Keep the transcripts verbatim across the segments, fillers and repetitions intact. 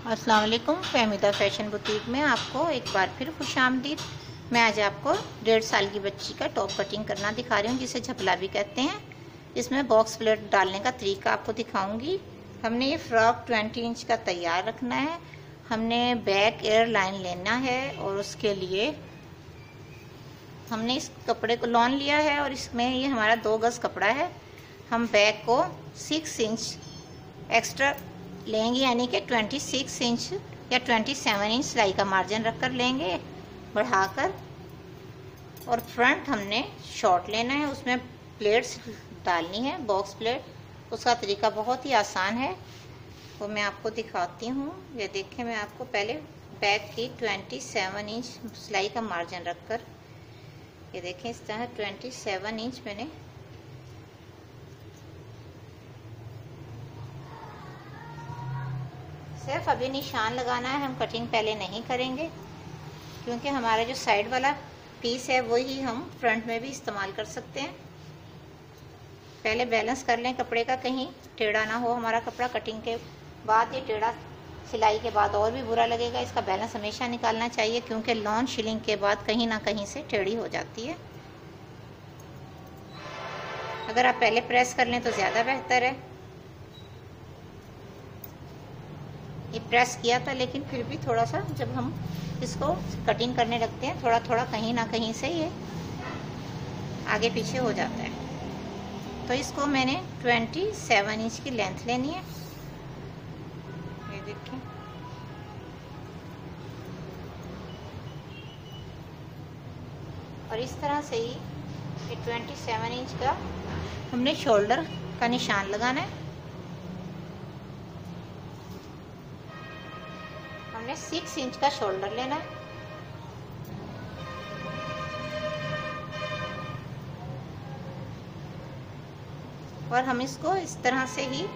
अस्सलाम वालेकुम। Fahmida fashion boutique में आपको एक बार फिर खुशामदीद। मैं आज आपको डेढ़ साल की बच्ची का टॉप कटिंग करना दिखा रही हूँ, जिसे झबला भी कहते हैं। इसमें बॉक्स प्लेट डालने का तरीका आपको दिखाऊंगी। हमने ये फ्रॉक ट्वेंटी इंच का तैयार रखना है। हमने बैक एयर लाइन लेना है और उसके लिए हमने इस कपड़े को लॉन लिया है और इसमें ये हमारा दो गज़ कपड़ा है। हम बैक को सिक्स इंच एक्स्ट्रा लेंगे, यानी कि छब्बीस इंच या सत्ताईस इंच सिलाई का मार्जिन रखकर लेंगे बढ़ाकर। और फ्रंट हमने शॉर्ट लेना है, उसमें प्लेट्स डालनी है, बॉक्स प्लेट। उसका तरीका बहुत ही आसान है, वो मैं आपको दिखाती हूँ। ये देखें, मैं आपको पहले बैक की सत्ताईस इंच सिलाई का मार्जिन रखकर, ये देखें इस तरह सत्ताईस इंच मैंने सिर्फ अभी निशान लगाना है। हम कटिंग पहले नहीं करेंगे, क्योंकि हमारा जो साइड वाला पीस है वही हम फ्रंट में भी इस्तेमाल कर सकते हैं। पहले बैलेंस कर लें कपड़े का, कहीं टेढ़ा ना हो हमारा कपड़ा। कटिंग के बाद ये टेढ़ा सिलाई के बाद और भी बुरा लगेगा। इसका बैलेंस हमेशा निकालना चाहिए, क्योंकि लॉन शिलिंग के बाद कहीं ना कहीं से टेढ़ी हो जाती है। अगर आप पहले प्रेस कर लें तो ज़्यादा बेहतर है। ये प्रेस किया था, लेकिन फिर भी थोड़ा सा जब हम इसको कटिंग करने लगते हैं, थोड़ा थोड़ा कहीं ना कहीं से ये आगे पीछे हो जाता है। तो इसको मैंने सत्ताईस इंच की लेंथ लेनी है। ये देखिए, और इस तरह से ही ये सत्ताईस इंच का हमने शोल्डर का निशान लगाना है। हमने सिक्स इंच का शोल्डर लेना है। और हम इसको इस तरह से ही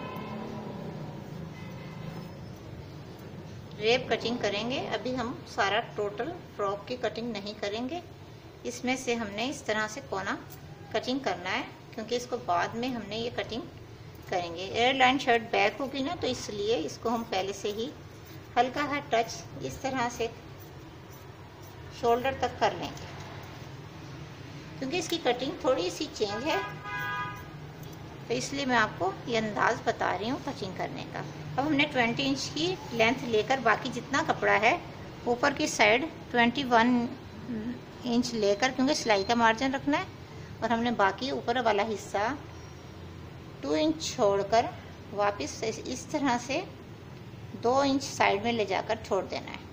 रेप कटिंग करेंगे। अभी हम सारा टोटल फ्रॉक की कटिंग नहीं करेंगे। इसमें से हमने इस तरह से कोना कटिंग करना है, क्योंकि इसको बाद में हमने ये कटिंग करेंगे। एयरलाइन शर्ट बैक होगी ना, तो इसलिए इसको हम पहले से ही हल्का सा टच इस तरह से शोल्डर तक कर लेंगे, क्योंकि इसकी कटिंग थोड़ी सी चेंज है, तो इसलिए मैं आपको ये अंदाज़ बता रही हूँ कटिंग करने का। अब हमने बीस इंच की लेंथ लेकर बाकी जितना कपड़ा है ऊपर की साइड इक्कीस इंच लेकर, क्योंकि सिलाई का मार्जिन रखना है, और हमने बाकी ऊपर वाला हिस्सा दो इंच छोड़कर वापस इस तरह से दो इंच साइड में ले जाकर छोड़ देना है,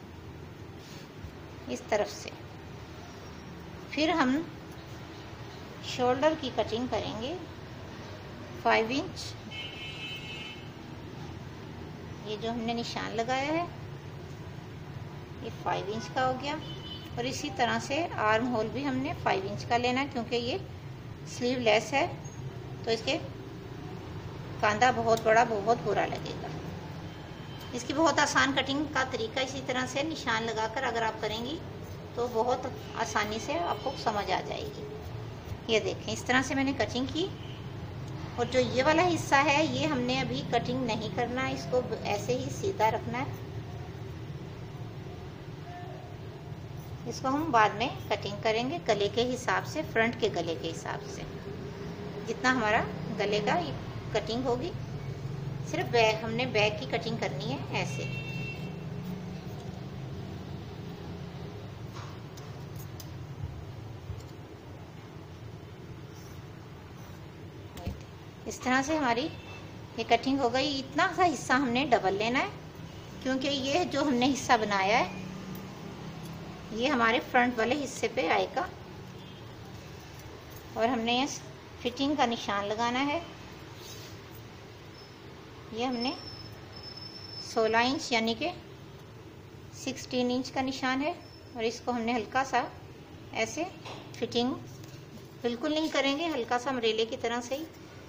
इस तरफ से। फिर हम शोल्डर की कटिंग करेंगे फाइव इंच। ये जो हमने निशान लगाया है ये फाइव इंच का हो गया। और इसी तरह से आर्म होल भी हमने फाइव इंच का लेना है, क्योंकि ये स्लीवलेस है, तो इसके कांधा बहुत बड़ा बहुत बुरा लगेगा। इसकी बहुत आसान कटिंग का तरीका इसी तरह से निशान लगाकर अगर आप करेंगी तो बहुत आसानी से आपको समझ आ जाएगी। ये देखें, इस तरह से मैंने कटिंग की। और जो ये वाला हिस्सा है ये हमने अभी कटिंग नहीं करना है, इसको ऐसे ही सीधा रखना है। इसको हम बाद में कटिंग करेंगे गले के हिसाब से, फ्रंट के गले के हिसाब से। जितना हमारा गले का ये कटिंग होगी, सिर्फ बैक हमने बैक की कटिंग करनी है ऐसे। इस तरह से हमारी ये कटिंग हो गई। इतना सा हिस्सा हमने डबल लेना है, क्योंकि ये जो हमने हिस्सा बनाया है ये हमारे फ्रंट वाले हिस्से पे आएगा। और हमने ये फिटिंग का निशान लगाना है। ये हमने सोलह इंच यानी कि सोलह इंच का निशान है, और इसको हमने हल्का सा ऐसे फिटिंग बिल्कुल नहीं करेंगे, हल्का सा अम्ब्रेले की तरह से ही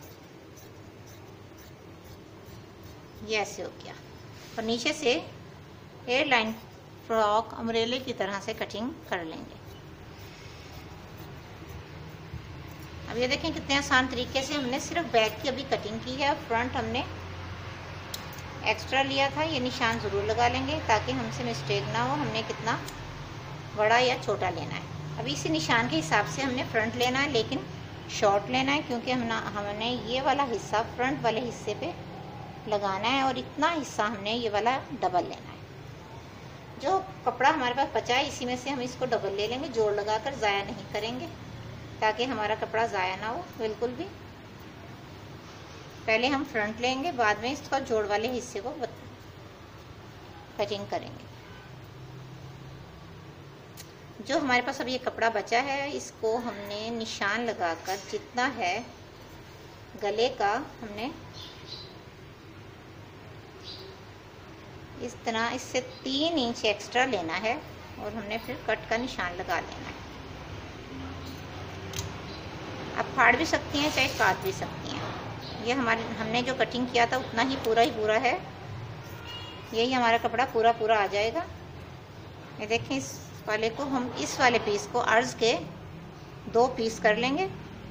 ये ऐसे हो गया। और नीचे से एयर लाइन फ्रॉक अम्ब्रेले की तरह से कटिंग कर लेंगे। अब ये देखें कितने आसान तरीके से हमने सिर्फ बैक की अभी कटिंग की है। फ्रंट हमने एक्स्ट्रा लिया था ये निशान ज़रूर लगा लेंगे ताकि हमसे मिस्टेक ना हो हमने कितना बड़ा या छोटा लेना है। अब इसी निशान के हिसाब से हमने फ्रंट लेना है, लेकिन शॉर्ट लेना है क्योंकि हम हमने ये वाला हिस्सा फ्रंट वाले हिस्से पे लगाना है और इतना हिस्सा हमने ये वाला डबल लेना है। जो कपड़ा हमारे पास बचा है इसी में से हम इसको डबल ले लेंगे, जोड़ लगाकर ज़ाया नहीं करेंगे ताकि हमारा कपड़ा ज़ाया ना हो बिल्कुल भी। पहले हम फ्रंट लेंगे, बाद में इसका जोड़ वाले हिस्से को कटिंग करेंगे। जो हमारे पास अब ये कपड़ा बचा है इसको हमने निशान लगाकर जितना है गले का हमने इस तरह इससे तीन इंच एक्स्ट्रा लेना है और हमने फिर कट का निशान लगा लेना है। आप फाड़ भी सकती हैं चाहे काट भी सकती हैं। ये हमारे हमने जो कटिंग किया था उतना ही पूरा ही पूरा है, यही हमारा कपड़ा पूरा पूरा आ जाएगा। ये देखें, इस वाले को हम इस वाले पीस को अर्ज के दो पीस कर लेंगे।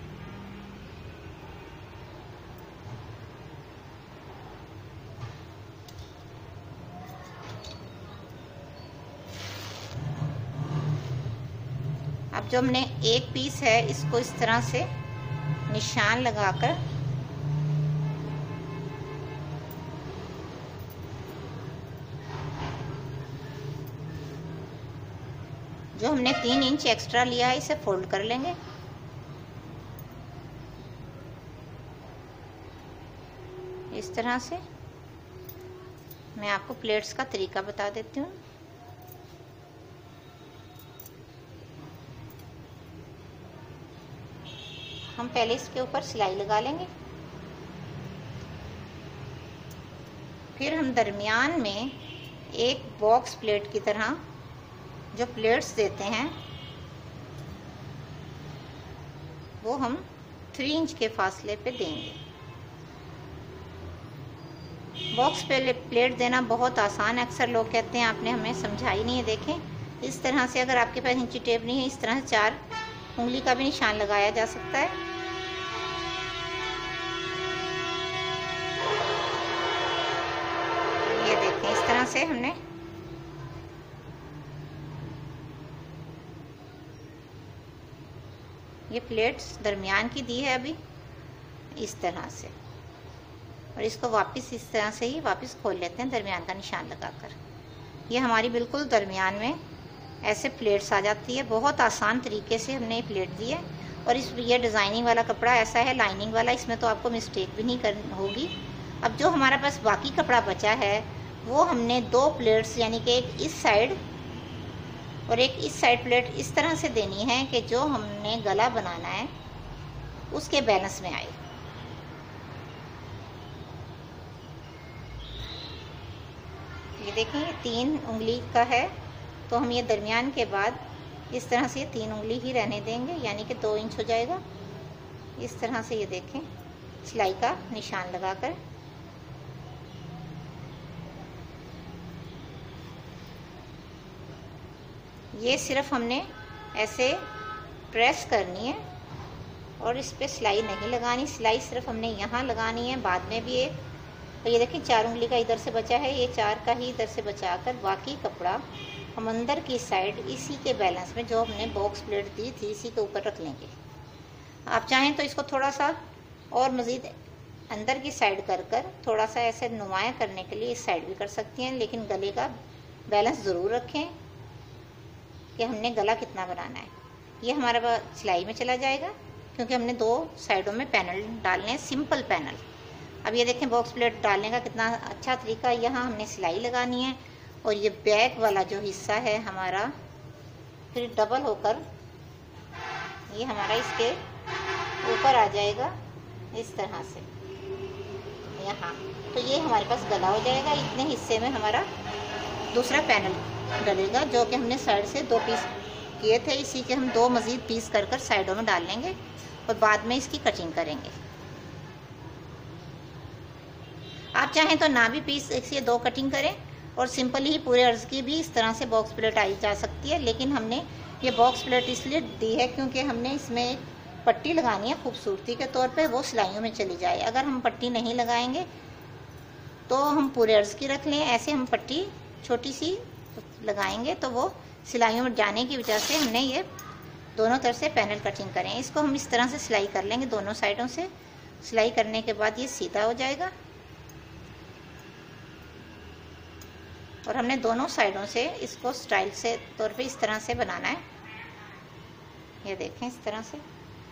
अब जो हमने एक पीस है इसको इस तरह से निशान लगाकर जो हमने तीन इंच एक्स्ट्रा लिया है इसे फोल्ड कर लेंगे। इस तरह से मैं आपको प्लेट्स का तरीका बता देती हूँ। हम पहले इसके ऊपर सिलाई लगा लेंगे, फिर हम दरमियान में एक बॉक्स प्लेट की तरह जो प्लेट्स देते हैं वो हम थ्री इंच के फासले पे देंगे। बॉक्स पे प्लेट देना बहुत आसान है, अक्सर लोग कहते हैं आपने हमें समझाई नहीं है। देखें, इस तरह से अगर आपके पास इंची टेप नहीं है इस तरह से चार उंगली का भी निशान लगाया जा सकता है। ये देखें, इस तरह से हमने ये प्लेट्स दरमियान की दी है अभी इस तरह से, और इसको वापस इस तरह से ही वापस खोल लेते हैं दरमियान का निशान लगाकर। ये हमारी बिल्कुल दरमियान में ऐसे प्लेट्स आ जाती है। बहुत आसान तरीके से हमने ये प्लेट दी है। और इस ये डिज़ाइनिंग वाला कपड़ा ऐसा है लाइनिंग वाला, इसमें तो आपको मिस्टेक भी नहीं करनी होगी। अब जो हमारे पास बाकी कपड़ा बचा है वो हमने दो प्लेट्स यानी कि एक इस साइड और एक इस साइड प्लेट इस तरह से देनी है कि जो हमने गला बनाना है उसके बैलेंस में आए। ये देखें, ये तीन उंगली का है तो हम ये दरमियान के बाद इस तरह से तीन उंगली ही रहने देंगे, यानी कि दो इंच हो जाएगा। इस तरह से ये देखें सिलाई का निशान लगाकर ये सिर्फ हमने ऐसे प्रेस करनी है और इस पे सिलाई नहीं लगानी। सिलाई सिर्फ हमने यहाँ लगानी है, बाद में भी एक। तो ये देखिए चार उंगली का इधर से बचा है, ये चार का ही इधर से बचाकर बाकी कपड़ा हम अंदर की साइड इसी के बैलेंस में जो हमने बॉक्स प्लेट दी थी इसी के ऊपर रख लेंगे। आप चाहें तो इसको थोड़ा सा और मज़ीद अंदर की साइड कर कर थोड़ा सा ऐसे नुमाया करने के लिए इस साइड भी कर सकती हैं, लेकिन गले का बैलेंस ज़रूर रखें कि हमने गला कितना बनाना है। ये हमारा सिलाई में चला जाएगा क्योंकि हमने दो साइडों में पैनल डालने हैं, सिंपल पैनल। अब ये देखें बॉक्स प्लेट डालने का कितना अच्छा तरीका। यहाँ हमने सिलाई लगानी है और ये बैक वाला जो हिस्सा है हमारा फिर डबल होकर ये हमारा इसके ऊपर आ जाएगा इस तरह से यहाँ। तो ये हमारे पास गला हो जाएगा। इतने हिस्से में हमारा दूसरा पैनल डलेगा जो कि हमने साइड से दो पीस किए थे, इसी के हम दो मज़ीद पीस कर कर साइडों में डाल लेंगे और बाद में इसकी कटिंग करेंगे। आप चाहें तो ना भी पीस एक से दो कटिंग करें और सिंपल ही पूरे अर्ज की भी इस तरह से बॉक्स प्लेट आई जा सकती है, लेकिन हमने ये बॉक्स प्लेट इसलिए दी है क्योंकि हमने इसमें एक पट्टी लगानी है खूबसूरती के तौर पे, वो सिलाइयों में चली जाए। अगर हम पट्टी नहीं लगाएंगे तो हम पूरे अर्ज की रख लें। ऐसे हम पट्टी छोटी सी लगाएंगे तो वो सिलाइयों में जाने की वजह से हमने ये दोनों तरफ से पैनल कटिंग करें। इसको हम इस तरह से सिलाई कर लेंगे दोनों साइडों से। सिलाई करने के बाद ये सीधा हो जाएगा और हमने दोनों साइडों से इसको स्टाइल से तौर पे इस तरह से बनाना है। ये देखें इस तरह से।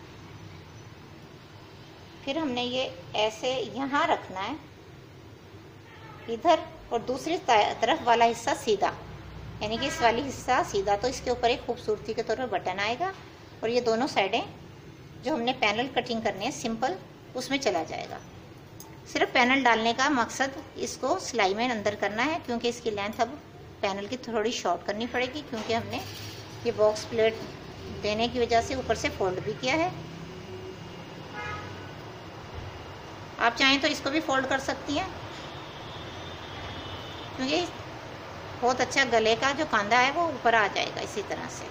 फिर हमने ये ऐसे यहाँ रखना है इधर, और दूसरी तरफ वाला हिस्सा सीधा, यानी कि इस वाली हिस्सा सीधा, तो इसके ऊपर एक खूबसूरती के तौर पर बटन आएगा और ये दोनों साइडें जो हमने पैनल कटिंग करनी है सिंपल, उसमें चला जाएगा। सिर्फ पैनल डालने का मकसद इसको सिलाई में अंदर करना है, क्योंकि इसकी लेंथ अब पैनल की थोड़ी शॉर्ट करनी पड़ेगी, क्योंकि हमने ये बॉक्स प्लेट देने की वजह से ऊपर से फोल्ड भी किया है। आप चाहें तो इसको भी फोल्ड कर सकती हैं, क्योंकि बहुत अच्छा गले का जो कांधा है वो ऊपर आ जाएगा इसी तरह से।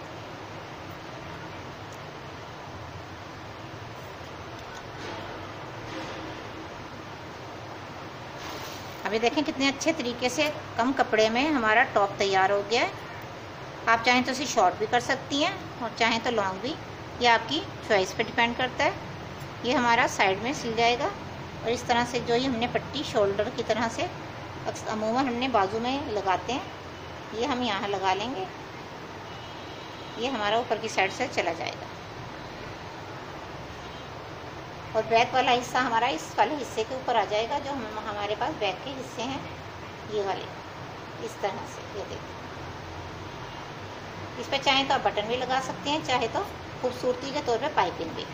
अभी देखें कितने अच्छे तरीके से कम कपड़े में हमारा टॉप तैयार हो गया है। आप चाहें तो इसे शॉर्ट भी कर सकती हैं और चाहें तो लॉन्ग भी, ये आपकी चॉइस पे डिपेंड करता है। ये हमारा साइड में सिल जाएगा और इस तरह से जो ये हमने पट्टी शोल्डर की तरह से अमूमन हमने बाजू में लगाते हैं, ये हम यहाँ लगा लेंगे। ये हमारा ऊपर की साइड से चला जाएगा और बैक वाला हिस्सा हमारा इस वाले हिस्से के ऊपर आ जाएगा, जो हम हमारे पास बैक के हिस्से हैं ये वाले, इस तरह से। ये देखिए, इस पर चाहें तो आप बटन भी लगा सकते हैं, चाहे तो खूबसूरती के तौर पे पाइपिंग भी।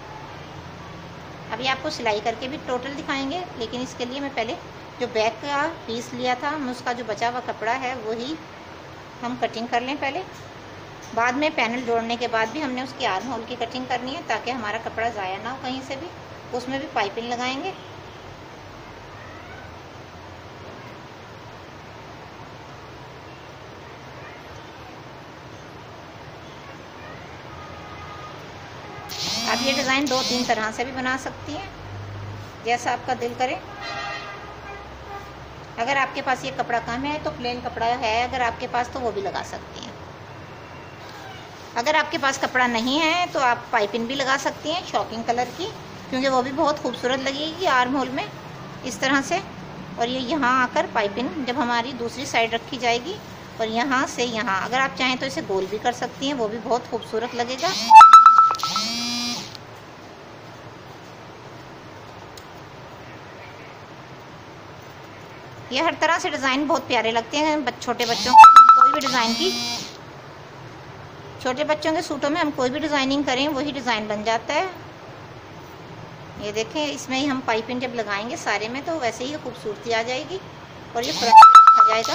अभी आपको सिलाई करके भी टोटल दिखाएंगे, लेकिन इसके लिए मैं पहले जो बैक का पीस लिया था हम उसका जो बचा हुआ कपड़ा है वही हम कटिंग कर लें पहले। बाद में पैनल जोड़ने के बाद भी हमने उसकी आर्म होल की कटिंग करनी है, ताकि हमारा कपड़ा ज़ाया ना हो कहीं से भी। उसमें भी पाइपिंग लगाएंगे। आप ये डिज़ाइन दो तीन तरह से भी बना सकती हैं, जैसा आपका दिल करे। अगर आपके पास ये कपड़ा कम है तो प्लेन कपड़ा है अगर आपके पास, तो वो भी लगा सकती हैं। अगर आपके पास कपड़ा नहीं है तो आप पाइपिंग भी लगा सकती हैं शॉकिंग कलर की, क्योंकि वो भी बहुत खूबसूरत लगेगी आर्म होल में इस तरह से। और ये यहाँ आकर पाइपिंग जब हमारी दूसरी साइड रखी जाएगी और यहाँ से यहाँ, अगर आप चाहें तो इसे गोल भी कर सकती हैं, वो भी बहुत खूबसूरत लगेगा। ये हर तरह से डिज़ाइन बहुत प्यारे लगते हैं छोटे बच्चों को। कोई भी डिज़ाइन की, छोटे बच्चों के सूटों में हम कोई भी डिज़ाइनिंग करें वही डिज़ाइन बन जाता है। ये देखें, इसमें ही हम पाइपिंग जब लगाएंगे सारे में तो वैसे ही खूबसूरती आ जाएगी और ये फ्रंट पे रखा जाएगा।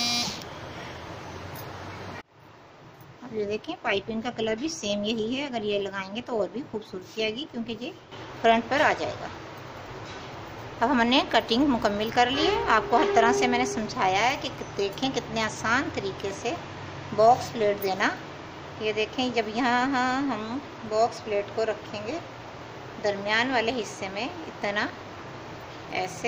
अब ये देखें, पाइपिंग का कलर भी सेम यही है। अगर ये लगाएंगे तो और भी खूबसूरती आएगी, क्योंकि ये फ्रंट पर आ जाएगा। अब हमने कटिंग मुकम्मल कर ली है। आपको हर तरह से मैंने समझाया है कि देखें कितने आसान तरीके से बॉक्स प्लेट देना। ये देखें, जब यहाँ हम बॉक्स प्लेट को रखेंगे दरमियान वाले हिस्से में इतना ऐसे,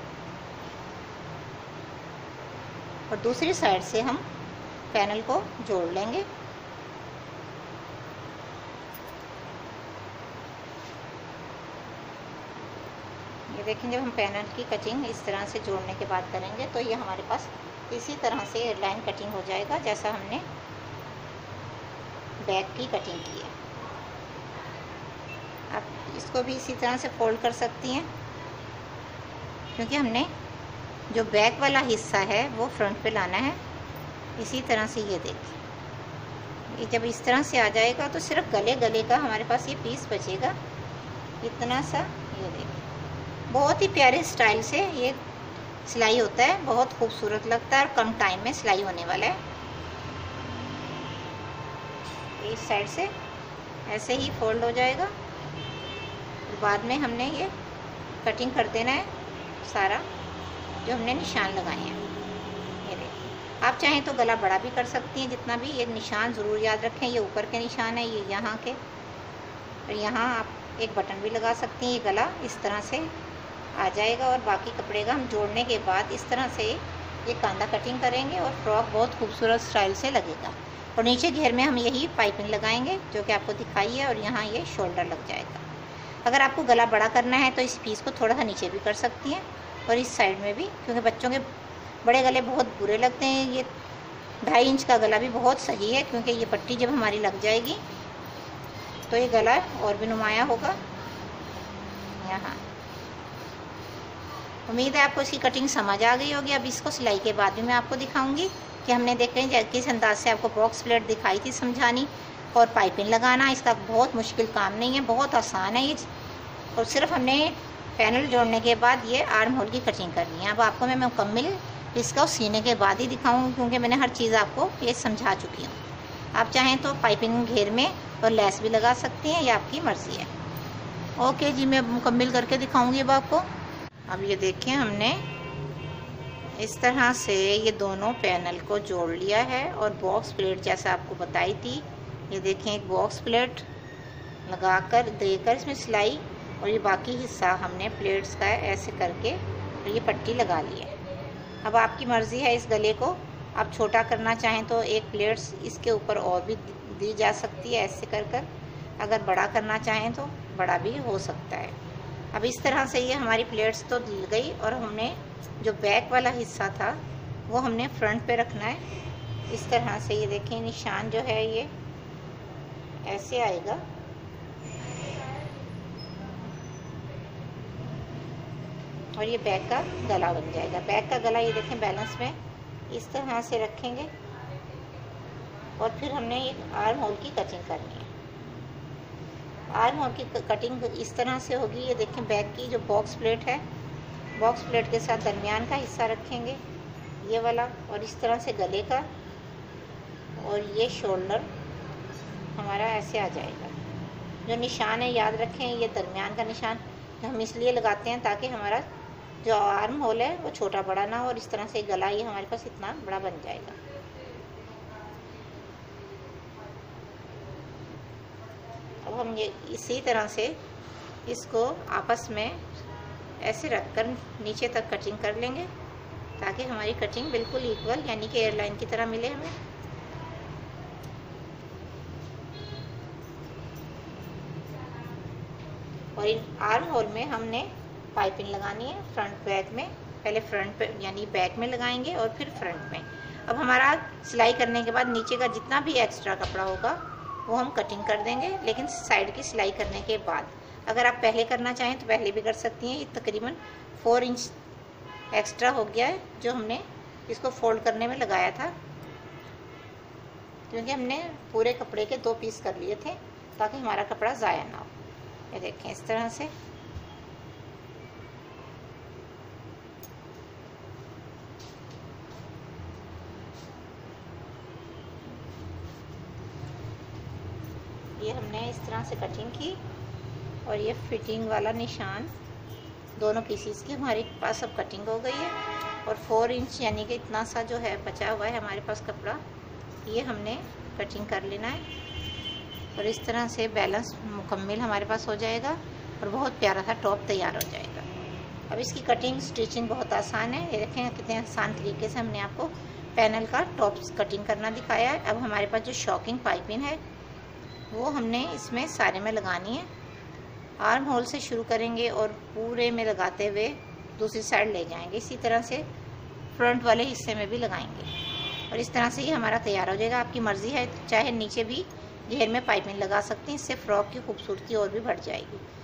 और दूसरी साइड से हम पैनल को जोड़ लेंगे। ये देखें, जब हम पैनल की कटिंग इस तरह से जोड़ने के बाद करेंगे तो ये हमारे पास इसी तरह से लाइन कटिंग हो जाएगा, जैसा हमने बैक की कटिंग की है। आप इसको भी इसी तरह से फोल्ड कर सकती हैं, क्योंकि हमने जो बैक वाला हिस्सा है वो फ्रंट पे लाना है। इसी तरह से ये देखिए, ये जब इस तरह से आ जाएगा तो सिर्फ गले गले का हमारे पास ये पीस बचेगा, इतना सा। ये देखिए, बहुत ही प्यारे स्टाइल से ये सिलाई होता है, बहुत खूबसूरत लगता है और कम टाइम में सिलाई होने वाला है। इस साइड से ऐसे ही फोल्ड हो जाएगा। बाद में हमने ये कटिंग कर देना है सारा जो हमने निशान लगाए हैं। ये देखिए, आप चाहें तो गला बड़ा भी कर सकती हैं जितना भी। ये निशान ज़रूर याद रखें, ये ऊपर के निशान है, ये यहाँ के, और यहाँ आप एक बटन भी लगा सकती हैं। ये गला इस तरह से आ जाएगा। और बाकी कपड़े का हम जोड़ने के बाद इस तरह से ये कांधा कटिंग करेंगे और फ्रॉक बहुत खूबसूरत स्टाइल से लगेगा। और नीचे घेर में हम यही पाइपिंग लगाएंगे जो कि आपको दिखाई है, और यहाँ ये शोल्डर लग जाएगा। अगर आपको गला बड़ा करना है तो इस पीस को थोड़ा सा नीचे भी कर सकती हैं और इस साइड में भी, क्योंकि बच्चों के बड़े गले बहुत बुरे लगते हैं। ये ढाई इंच का गला भी बहुत सही है, क्योंकि ये पट्टी जब हमारी लग जाएगी तो ये गला और भी नुमाया होगा। यहाँ उम्मीद है आपको इसकी कटिंग समझ आ गई होगी। अब इसको सिलाई के बाद भी मैं आपको दिखाऊंगी कि हमने देखें किस अंदाज से आपको बॉक्स प्लेट दिखाई थी समझानी, और पाइपिंग लगाना। इसका बहुत मुश्किल काम नहीं है, बहुत आसान है ये। और सिर्फ हमने पैनल जोड़ने के बाद ये आर्म होल की कटिंग करनी है। अब आपको मैं मुकम्मल इसका सीने के बाद ही दिखाऊंगी, क्योंकि मैंने हर चीज़ आपको ये समझा चुकी हूँ। आप चाहें तो पाइपिंग घेर में और लेस भी लगा सकती हैं, ये आपकी मर्ज़ी है। ओके जी, मैं मुकम्मल करके दिखाऊंगी अब आपको। अब ये देखें, हमने इस तरह से ये दोनों पैनल को जोड़ लिया है और बॉक्स प्लेट जैसा आपको बताई थी, ये देखें एक बॉक्स प्लेट लगाकर देकर इसमें सिलाई, और ये बाकी हिस्सा हमने प्लेट्स का ऐसे करके और ये पट्टी लगा ली है। अब आपकी मर्ज़ी है, इस गले को आप छोटा करना चाहें तो एक प्लेट्स इसके ऊपर और भी दी जा सकती है ऐसे कर कर। अगर बड़ा करना चाहें तो बड़ा भी हो सकता है। अब इस तरह से ये हमारी प्लेट्स तो दिल गई, और हमने जो बैक वाला हिस्सा था वो हमने फ्रंट पे रखना है। इस तरह से ये देखें, निशान जो है ये ऐसे आएगा, और ये बैक का गला बन जाएगा। बैक का गला ये देखें बैलेंस में इस तरह से रखेंगे, और फिर हमने एक आर्म होल की कटिंग करनी है। आर्म होल की कटिंग इस तरह से होगी, ये देखें बैक की जो बॉक्स प्लेट है, बॉक्स प्लेट के साथ दरमियान का हिस्सा रखेंगे ये वाला, और इस तरह से गले का, और ये शोल्डर हमारा ऐसे आ जाएगा। जो निशान है याद रखें, ये दरमियान का निशान हम इसलिए लगाते हैं ताकि हमारा जो आर्म होल है वो छोटा बड़ा ना हो, और इस तरह से गला ये हमारे पास इतना बड़ा बन जाएगा। अब हम ये इसी तरह से इसको आपस में ऐसे रखकर नीचे तक कटिंग कर लेंगे, ताकि हमारी कटिंग बिल्कुल इक्वल यानी कि एयरलाइन की तरह मिले हमें। और इन आर्म होल में हमने पाइपिंग लगानी है फ्रंट बैक में। पहले फ्रंट पे यानी बैक में लगाएंगे और फिर फ्रंट में। अब हमारा सिलाई करने के बाद नीचे का जितना भी एक्स्ट्रा कपड़ा होगा वो हम कटिंग कर देंगे, लेकिन साइड की सिलाई करने के बाद। अगर आप पहले करना चाहें तो पहले भी कर सकती हैं। ये तकरीबन फोर इंच एक्स्ट्रा हो गया है जो हमने इसको फोल्ड करने में लगाया था, क्योंकि हमने पूरे कपड़े के दो पीस कर लिए थे ताकि हमारा कपड़ा ज़ाया ना हो। ये देखें इस तरह से। ये हमने इस तरह से कटिंग की, और ये फिटिंग वाला निशान दोनों पीसीस की हमारे पास अब कटिंग हो गई है। और फोर इंच यानी कि इतना सा जो है बचा हुआ है हमारे पास कपड़ा, ये हमने कटिंग कर लेना है, और इस तरह से बैलेंस मुकम्मल हमारे पास हो जाएगा और बहुत प्यारा सा टॉप तैयार हो जाएगा। अब इसकी कटिंग स्टिचिंग बहुत आसान है। ये देखें कितने आसान तरीके से हमने आपको पैनल का टॉप कटिंग करना दिखाया है। अब हमारे पास जो शॉकिंग पाइपिंग है वो हमने इसमें सारे में लगानी है। आर्म होल से शुरू करेंगे और पूरे में लगाते हुए दूसरी साइड ले जाएंगे। इसी तरह से फ्रंट वाले हिस्से में भी लगाएंगे, और इस तरह से ही हमारा तैयार हो जाएगा। आपकी मर्ज़ी है, चाहे नीचे भी घेर में पाइपिंग लगा सकते हैं, इससे फ्रॉक की खूबसूरती और भी बढ़ जाएगी।